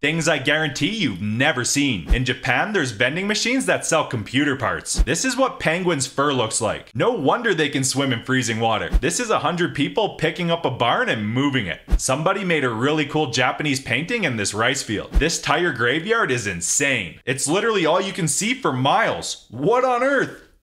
Things I guarantee you've never seen. In Japan, there's vending machines that sell computer parts. This is what penguins' fur looks like. No wonder they can swim in freezing water. This is 100 people picking up a barn and moving it. Somebody made a really cool Japanese painting in this rice field. This tire graveyard is insane. It's literally all you can see for miles. What on earth?